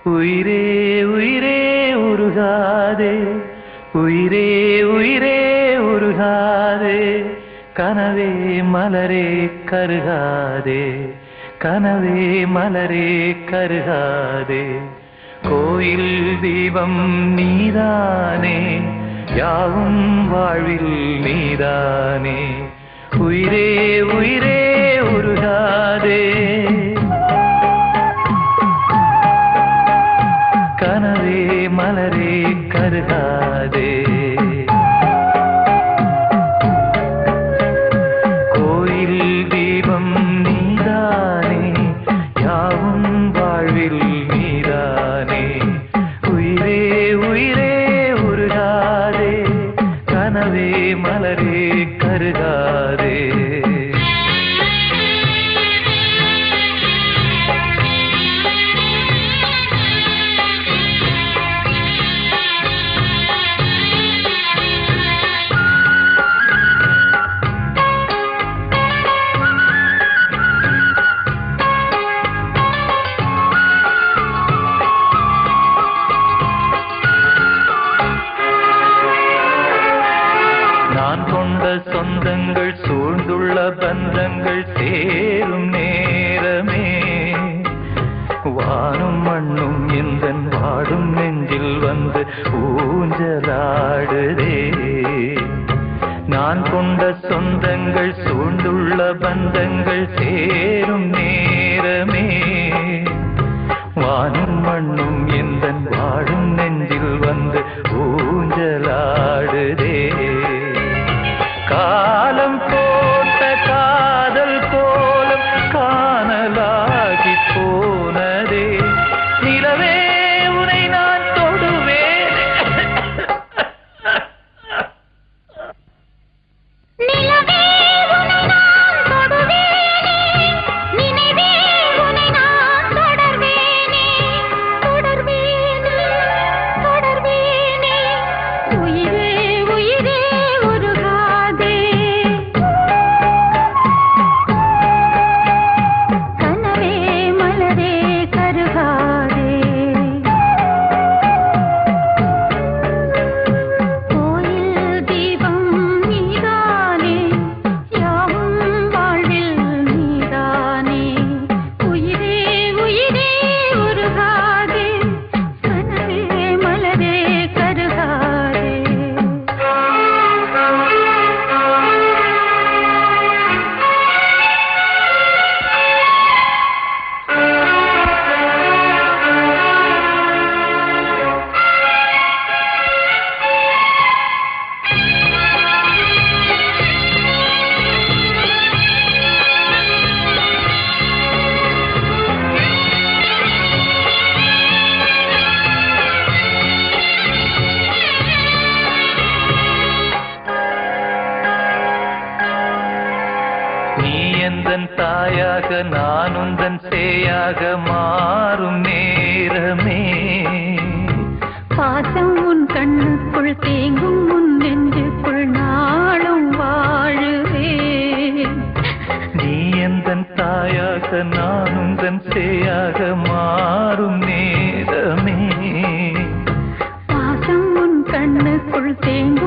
உயிரே உயிரே உருகாதே, உயிரே உயிரே உருகாதே, கனவே மலரே கருகாதே, கனவே மலரே கருகாதே. கோயில் தீபம் நீதானே, யாவும் வாழ்வில் நீதானே. உயிரே உயிரே உருகாதே, கனவே மலரே கருகாதே. கோயில் தீபம் நீதானே, யாவும் வாழ்வில் நீதானே. உயிரே உயிரே உருகாதே, கனவே மலரே கருகாதே. நான் கொண்ட சொந்தங்கள் சூழ்ந்துள்ள பந்தங்கள் சேரும் நேரமே, வானும் மண்ணும் எந்தன் வாடும் நெஞ்சில் வந்து ஊஞ்சலாடுதே. நான் கொண்ட சொந்தங்கள் சூழ்ந்துள்ள பந்தங்கள் சேரும் நேரமே, வானும் மண்ணும் எந்தன் வாடும் நெஞ்சில் வந்து ஊஞ்சலாடுதே. காலம் போட்ட காதல் கோலம் காணலாகி போனதே, நிலவே உனை நான் தொடுவேன். நிலவே உனை நான் தொடுவேனே, நினைவே உனை நான் தொடர்வேனே, தொடர்வேனே, தொடர்வேனே. உயிரே உயிரே உருகாதே, கனவே மலரே கருகாதே. கோயில் தீபம் நீதானே, யாவும் வாழ்வில் நீதானே. உயிரே உயிரே உருகாதே, கனவே மலரே கருகாதே. நீ எந்தன் தாயாக நான் உந்தன் சேயாக மாறும் நேரமே, பாசம் உன் கண்ணுக்குள் தேங்கும் உன் நெஞ்சுக்குள் நாளும் வாழுவேன். நீ எந்தன் தாயாக நான் உந்தன் சேயாக மாறும் நேரமே. பாசம் உன் கண்ணுக்குள் தேங்கும்